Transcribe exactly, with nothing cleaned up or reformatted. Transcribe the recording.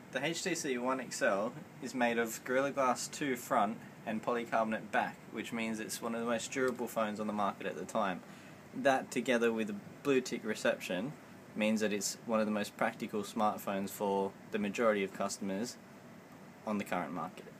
The H T C One X L is made of Gorilla Glass two front and polycarbonate back, which means it's one of the most durable phones on the market at the time. That, together with a blue tick reception, means that it's one of the most practical smartphones for the majority of customers on the current market.